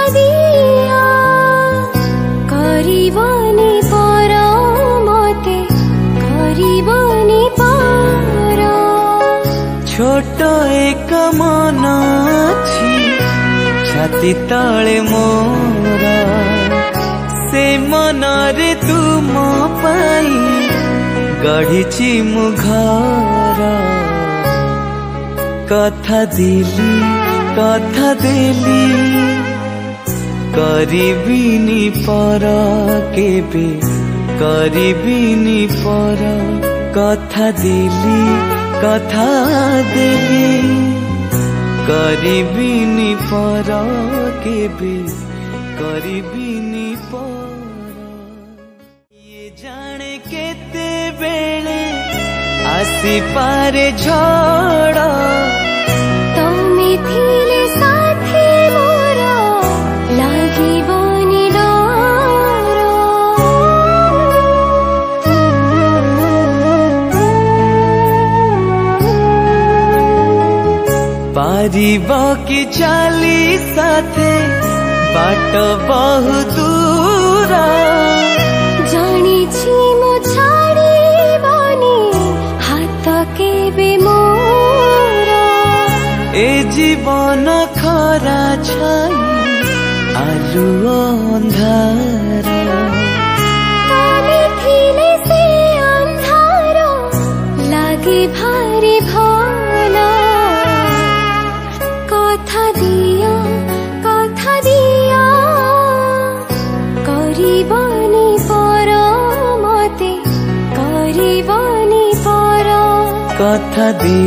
दिया करिबनी पर मते करिबनी पर छोट एक मन अछि छाती तले मोर से मनरे तुम पाई गढ़ी मु घर कथा देली करिबिनी पर केबे करिबिनी पर कथा देली करिबिनी पर केबे करिबिनी पर ये जाने केते बेले आसी पारे झड़ तमे थिले साथी मोर लागिबनी डर पारिब कि चाली साथे बाट बहुत दूर जानिछि मु छाड़िबनी हाथ केबे मोर ए जीवन खरा छाई आलु अंधार तमे थिले से अंधार लागे भारी भल कथा दिया करिबनी पर मते करिबनी पर कथा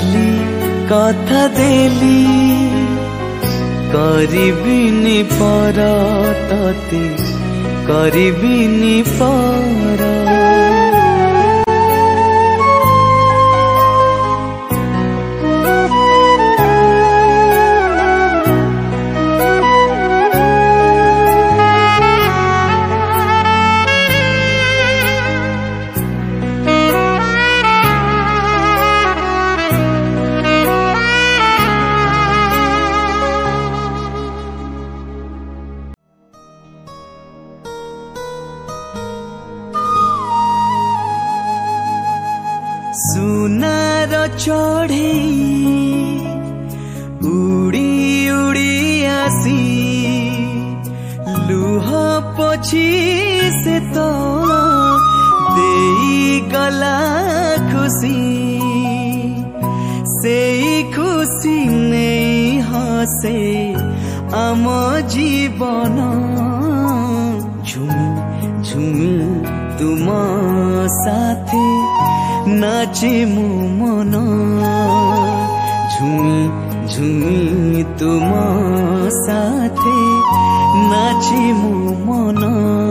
देली करिबिनी पर तते करिबिनी पर सुनार चढ़े उड़ी उड़ी आसी लुह पोछी से तो देई गला खुशी से खुशी नहीं हसे आम जीवन झुमी झुमी तुम साथे नाचे मो मन झुमी झुमी तुम साथे नाचे मो मन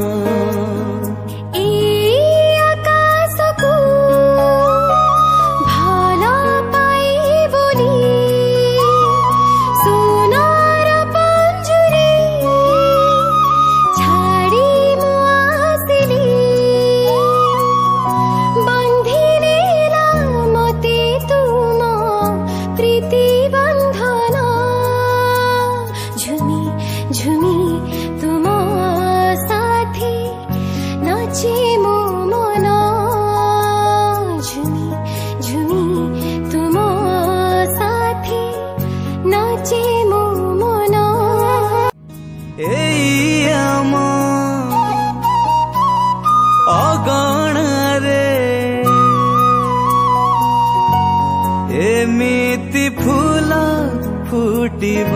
एमिति फूल फुटिब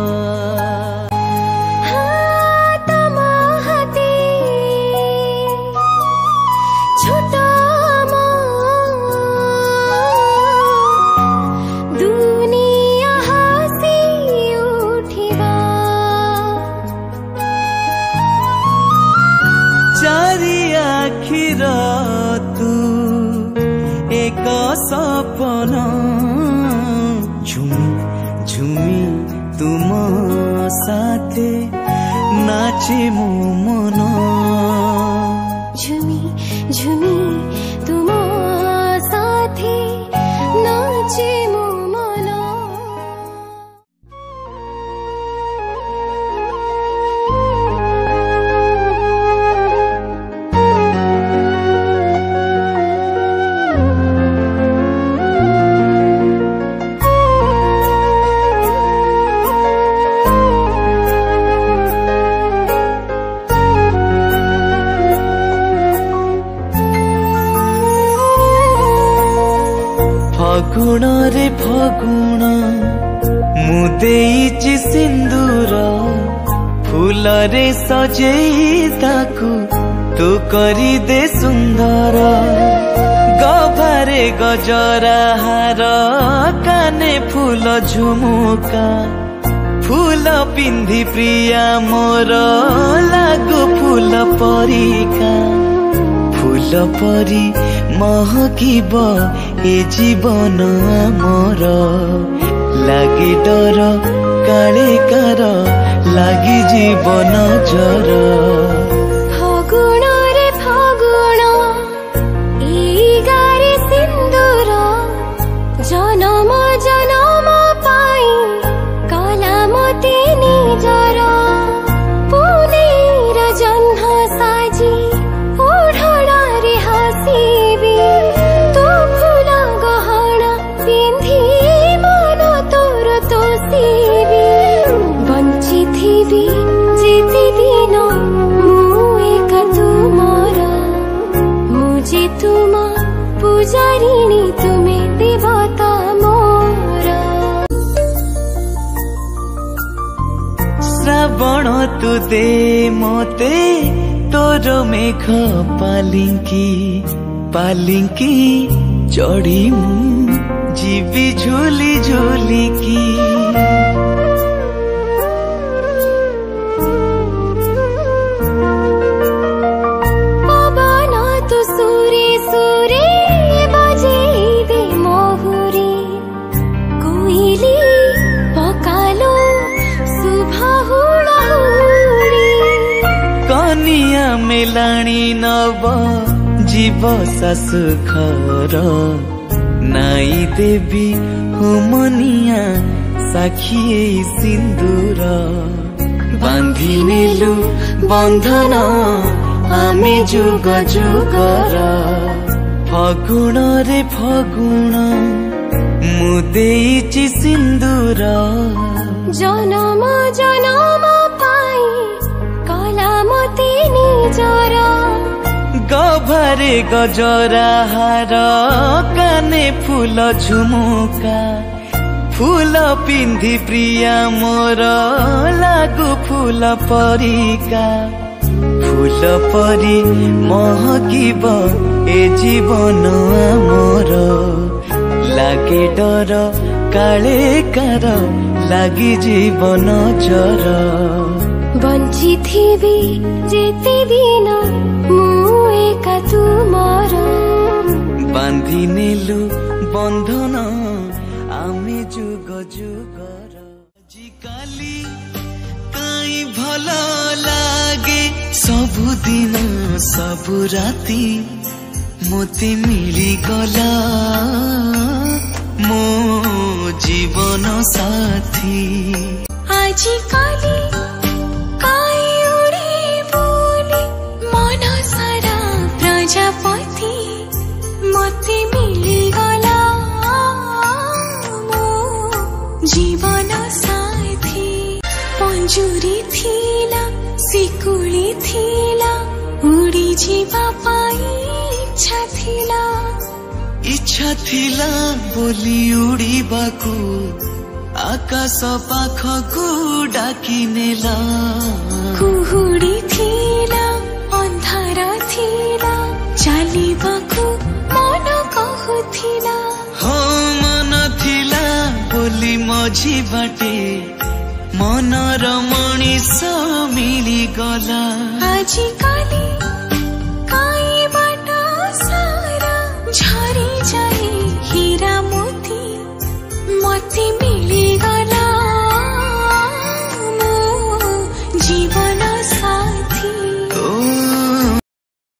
तम हाते छोट दुनिया हसी उठिबा चारि आखिर तू एक सपना झुमी झुमी तुम साथे नाचे मो मन झुमी झुमी तुम साथे नाचे मो मन मु देइछि सिंदूर फूल रे सजेई ताकू तू करी दे सुंदर गभारे गजरा हार काने फूल झुमुका फूल पिंधि प्रिया मोर लागो फूल परिका फूल परी महकिब ए जीवन मोर लागे डर काले कार लागी जीवन जर फागुण रे फागुण ई गारे सिंदूर जनम जनम पाई काला मोती निजर पुनेर जन्ह साजी ओढ़णा रे हसीबी तू फूल गहना पिंधि मन तोर तोसीबी बंची थीबी जेते दिन मु एक तुमर मुझे तुम पूजारिणी तुमे देवता मोर श्रावण तू दे मोते तोर मेघ पालिंकी पालिंकी चढ़ी मु जीवी झूली झूली की पवन तू सुरे सुरे बजे दे मोहुरी कोइली पकालो सुभा हुड़ाहुड़ी कनिया मेलाणी नव जीव सासु घर नाई देवी हुमनिया साखिए सिंदूर बांधी नेलु बंधन आमे जुग जुगर फगुण रे फगुण मु देइछि सिंदूर जनम जनम पाई काला मोती निजर गभारे गजरा हार काने फूल झुमुका फूल पिंधि प्रिया मोर लागु फूल परिका फूल परी महकिब ए जीवन मोर लागे डर काले कार लागी जीवन जर बंची थीबी जेते दिन मु एक तुमर बांधी नेलु बंधन आमे जुग जुगर आजिकाली काई भल लागे सबु दिन सबु राती मोते मिली गला मो जीवन साथी आजिकाली काई उड़े बोली मन सारा प्रजापति मते मिली गला मो जीवन साथी पंजुरी थिला सिकुली थिला उड़ी जीवा पाई इच्छा थिला बोली उड़ीबाकू आकाश पाखकू डाकी नेला कुहुड़ी थिला अंधार थिला चालिबाकू मन कहुथिला हो मन थिला बोली मझी बाटे मनर मणिष मिली गला आजिकाली काई